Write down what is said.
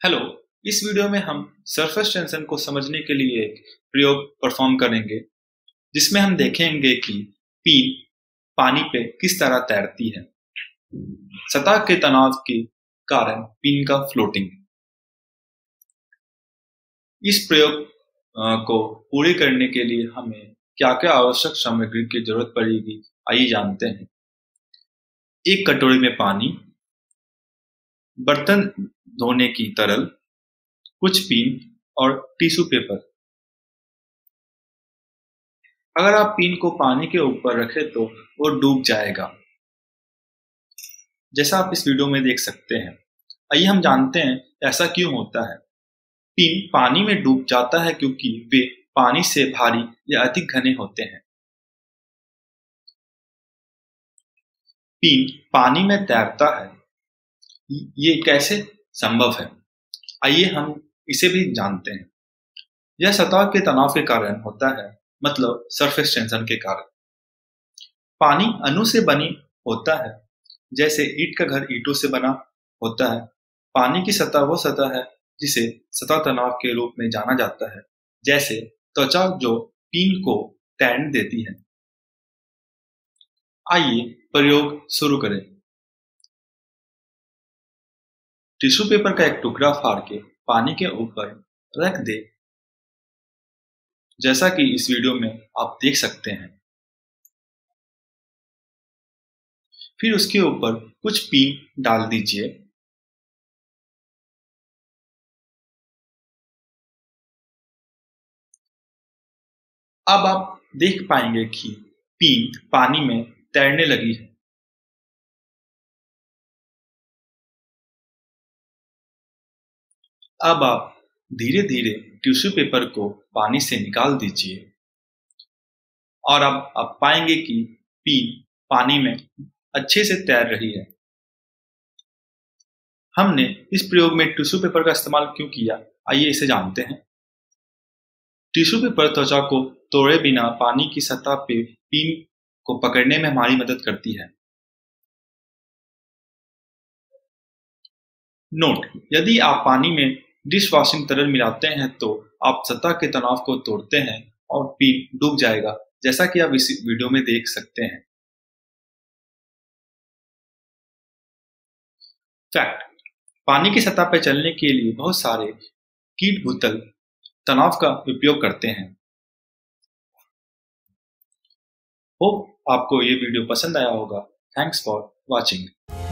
Hello. इस video में हम सरफेस टेंशन को समझने के लिए एक प्रयोग परफॉर्म करेंगे जिसमें हम देखेंगे कि पिन पानी पे किस तरह तैरती है। सतह के तनाव के कारण पिन का फ्लोटिंग। इस प्रयोग को पूरे करने के लिए हमें क्या क्या आवश्यक सामग्री की जरूरत पड़ेगी, आइए जानते हैं। एक कटोरी में पानी, बर्तन धोने की तरल, कुछ पिन और टिश्यू पेपर। अगर आप पिन को पानी के ऊपर रखें तो वो डूब जाएगा, जैसा आप इस वीडियो में देख सकते हैं। आइए हम जानते हैं ऐसा क्यों होता है। पिन पानी में डूब जाता है क्योंकि वे पानी से भारी या अधिक घने होते हैं। पिन पानी में तैरता है, ये कैसे संभव है, आइए हम इसे भी जानते हैं। यह सतह के तनाव के कारण होता है, मतलब सरफेस टेंशन के कारण। पानी अणु से बनी होता है, जैसे ईंट का घर ईंटों से बना होता है। पानी की सतह वो सतह है जिसे सतह तनाव के रूप में जाना जाता है, जैसे त्वचा जो पिन को तैरने देती है। आइए प्रयोग शुरू करें। टिश्यू पेपर का एक टुकड़ा फाड़ के पानी के ऊपर रख दे, जैसा कि इस वीडियो में आप देख सकते हैं। फिर उसके ऊपर कुछ पिन डाल दीजिए। अब आप देख पाएंगे कि पिन पानी में तैरने लगी है। अब आप धीरे धीरे टिश्यू पेपर को पानी से निकाल दीजिए और अब आप पाएंगे कि पिन पानी में अच्छे से तैर रही है। हमने इस प्रयोग में टिश्यू पेपर का इस्तेमाल क्यों किया, आइए इसे जानते हैं। टिश्यू पेपर त्वचा को तोड़े बिना पानी की सतह पे पिन को पकड़ने में हमारी मदद करती है। नोट: यदि आप पानी में डिश वॉशिंग तरल मिलाते हैं तो आप सतह के तनाव को तोड़ते हैं और पिन डूब जाएगा, जैसा कि आप इस वीडियो में देख सकते हैं। फैक्ट: पानी की सतह पर चलने के लिए बहुत सारे कीट भूतल तनाव का उपयोग करते हैं। होप आपको ये वीडियो पसंद आया होगा। Thanks for watching.